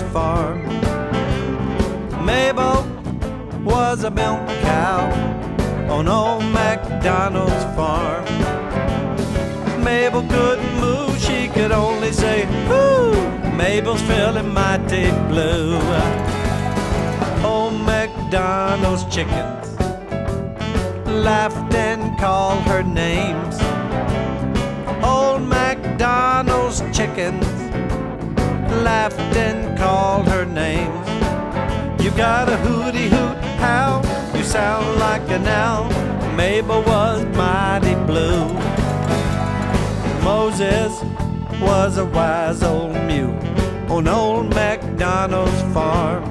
farm. Mabel was a milk cow on old MacDonald's farm. Mabel couldn't move, she could only say, "Whoo!" Mabel's feeling mighty blue. Old MacDonald's chickens laughed and called her names. Old MacDonald's chickens laughed and called her names. You got a hooty hoot howl, you sound like an owl. Mabel was mighty blue. Moses was a wise old mule on old MacDonald's farm.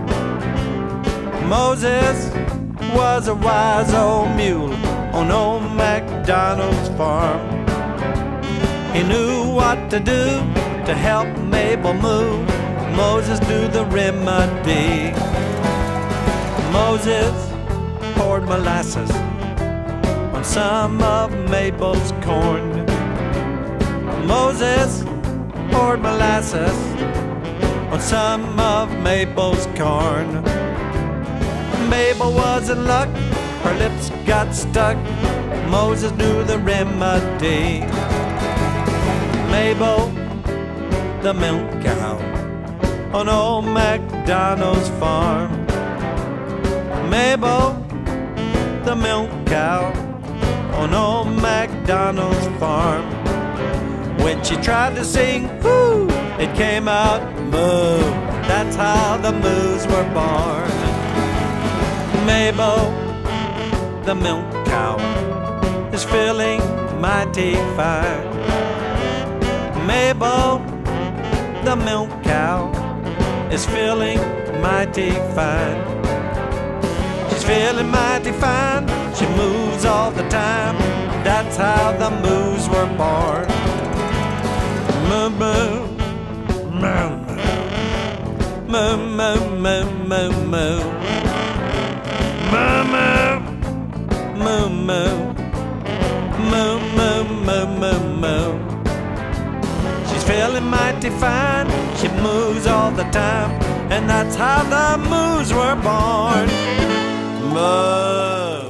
Moses was a wise old mule on old MacDonald's farm. He knew what to do to help Mabel move. Moses knew the remedy. Moses poured molasses on some of Mabel's corn. Moses poured molasses on some of Mabel's corn. Mabel was in luck, her lips got stuck. Moses knew the remedy. Mabel the milk cow on old MacDonald's farm. Mabel the milk cow on old MacDonald's farm. When she tried to sing, whoo, it came out moo. That's how the moos were born. Mabel the milk cow is feeling mighty fine. Mabel the milk cow is feeling mighty fine. She's feeling mighty fine, she moves all the time. That's how the moos were born. Moo moo, moo moo, moo moo moo moo, moo moo, moo moo, moo moo moo moo. She's feeling mighty fine, she moves all the time, and that's how the moos were born. Moo.